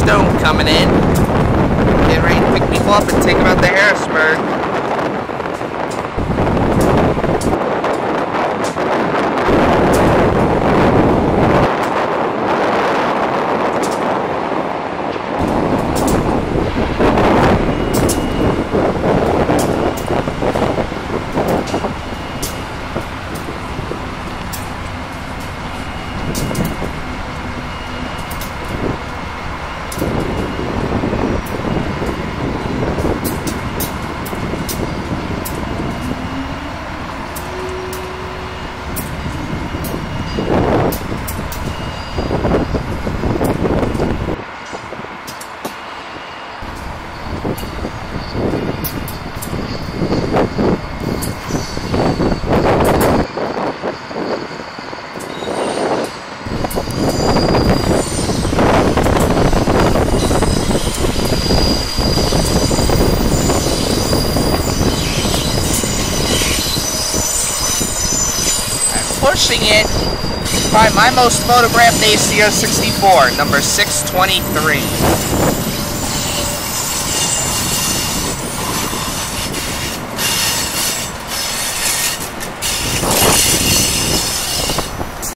Keystone coming in. Getting ready to pick people up and take them out to Harrisburg. Pushing it by my most photographed ACS-64, number 623.